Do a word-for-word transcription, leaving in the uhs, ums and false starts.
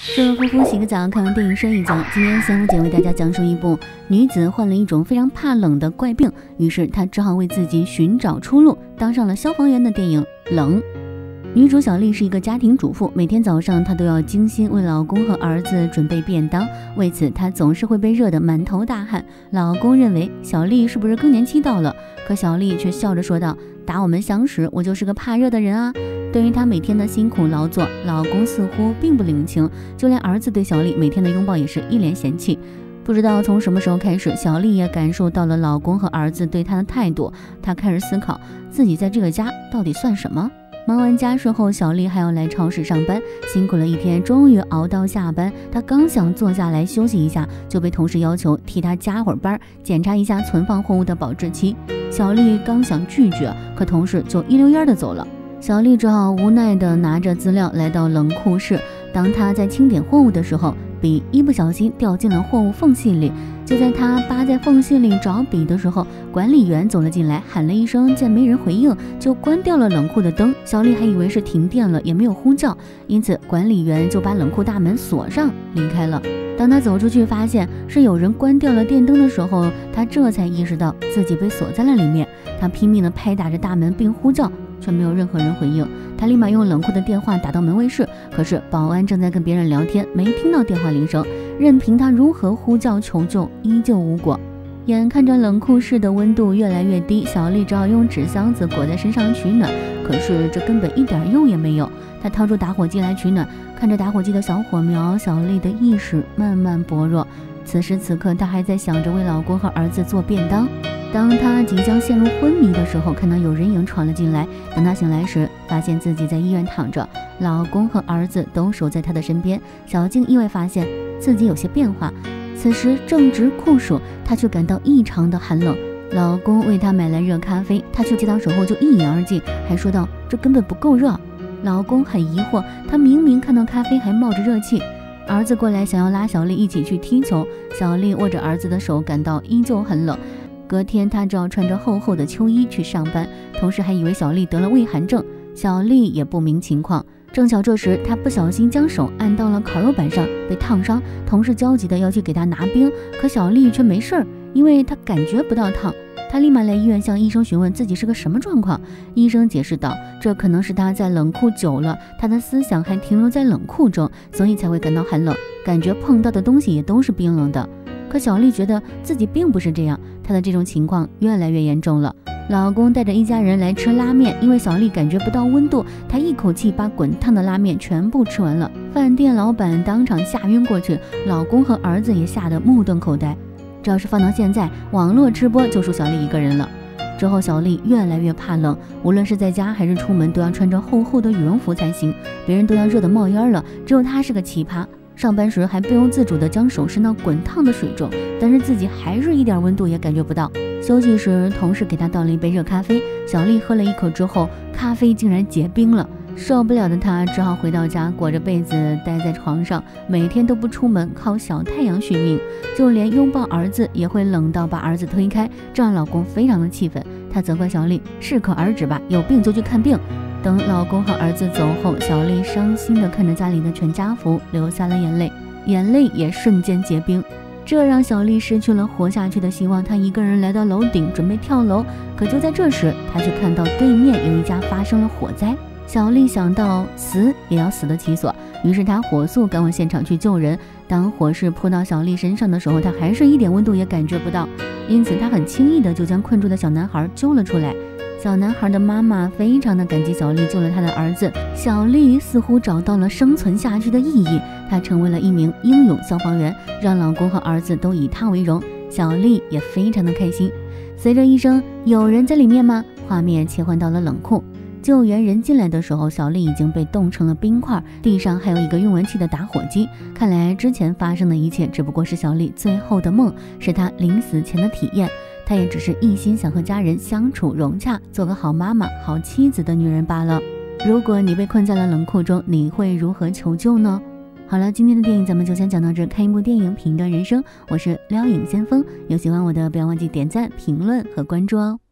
这夫妇洗个澡，看完电影睡一觉。今天三五姐为大家讲述一部女子患了一种非常怕冷的怪病，于是她只好为自己寻找出路，当上了消防员的电影《冷》。女主小丽是一个家庭主妇，每天早上她都要精心为老公和儿子准备便当，为此她总是会被热得满头大汗。老公认为小丽是不是更年期到了，可小丽却笑着说道：打我们相识，我就是个怕热的人啊。对于她每天的辛苦劳作，老公似乎并不领情，就连儿子对小丽每天的拥抱也是一脸嫌弃。不知道从什么时候开始，小丽也感受到了老公和儿子对她的态度，她开始思考自己在这个家到底算什么。忙完家事后，小丽还要来超市上班，辛苦了一天，终于熬到下班。她刚想坐下来休息一下，就被同事要求替她加会儿班，检查一下存放货物的保质期。小丽刚想拒绝，可同事就一溜烟的走了。小丽只好无奈地拿着资料来到冷库室。当她在清点货物的时候，笔一不小心掉进了货物缝隙里。就在她扒在缝隙里找笔的时候，管理员走了进来，喊了一声，见没人回应，就关掉了冷库的灯。小丽还以为是停电了，也没有呼叫，因此管理员就把冷库大门锁上离开了。当她走出去发现是有人关掉了电灯的时候，她这才意识到自己被锁在了里面。她拼命地拍打着大门并呼叫，却没有任何人回应。她立马用冷库的电话打到门卫室，可是保安正在跟别人聊天，没听到电话铃声，任凭她如何呼叫求救，依旧无果。眼看着冷库室的温度越来越低，小丽只好用纸箱子裹在身上取暖，可是这根本一点用也没有。她掏出打火机来取暖，看着打火机的小火苗，小丽的意识慢慢薄弱。此时此刻，她还在想着为老公和儿子做便当。当她即将陷入昏迷的时候，看到有人影闯了进来。等她醒来时，发现自己在医院躺着，老公和儿子都守在她的身边。小静意外发现自己有些变化，此时正值酷暑，她却感到异常的寒冷。老公为她买来热咖啡，她却接到手后就一饮而尽，还说道这根本不够热。老公很疑惑，他明明看到咖啡还冒着热气。儿子过来想要拉小丽一起去踢球，小丽握着儿子的手，感到依旧很冷。隔天她只好穿着厚厚的秋衣去上班，同事还以为小丽得了畏寒症，小丽也不明情况。正巧这时她不小心将手按到了烤肉板上，被烫伤，同事焦急的要去给她拿冰，可小丽却没事儿，因为她感觉不到烫。她立马来医院向医生询问自己是个什么状况。医生解释道，这可能是她在冷库久了，她的思想还停留在冷库中，所以才会感到寒冷，感觉碰到的东西也都是冰冷的。可小丽觉得自己并不是这样，她的这种情况越来越严重了。老公带着一家人来吃拉面，因为小丽感觉不到温度，她一口气把滚烫的拉面全部吃完了。饭店老板当场吓晕过去，老公和儿子也吓得目瞪口呆。这要是放到现在，网络吃播就属小丽一个人了。之后小丽越来越怕冷，无论是在家还是出门都要穿着厚厚的羽绒服才行，别人都要热得冒烟了，只有她是个奇葩。上班时还不由自主地将手伸到滚烫的水中，但是自己还是一点温度也感觉不到。休息时，同事给她倒了一杯热咖啡，小丽喝了一口之后，咖啡竟然结冰了。受不了的她只好回到家，裹着被子待在床上，每天都不出门，靠小太阳续命。就连拥抱儿子也会冷到把儿子推开，这让老公非常的气愤。他责怪小丽适可而止吧，有病就去看病。等老公和儿子走后，小丽伤心地看着家里的全家福，流下了眼泪，眼泪也瞬间结冰。这让小丽失去了活下去的希望，她一个人来到楼顶准备跳楼，可就在这时，她却看到对面有一家发生了火灾。小丽想到死也要死得其所，于是她火速赶往现场去救人。当火势扑到小丽身上的时候，她还是一点温度也感觉不到，因此她很轻易的就将困住的小男孩救了出来。小男孩的妈妈非常的感激小丽救了她的儿子，小丽似乎找到了生存下去的意义，她成为了一名英勇消防员，让老公和儿子都以她为荣。小丽也非常的开心。随着一声有人在里面吗，画面切换到了冷库。救援人进来的时候，小丽已经被冻成了冰块，地上还有一个用完气的打火机。看来之前发生的一切只不过是小丽最后的梦，是她临死前的体验。她也只是一心想和家人相处融洽，做个好妈妈、好妻子的女人罢了。如果你被困在了冷库中，你会如何求救呢？好了，今天的电影咱们就先讲到这。看一部电影，评断人生，我是撩影先锋。有喜欢我的，不要忘记点赞、评论和关注哦。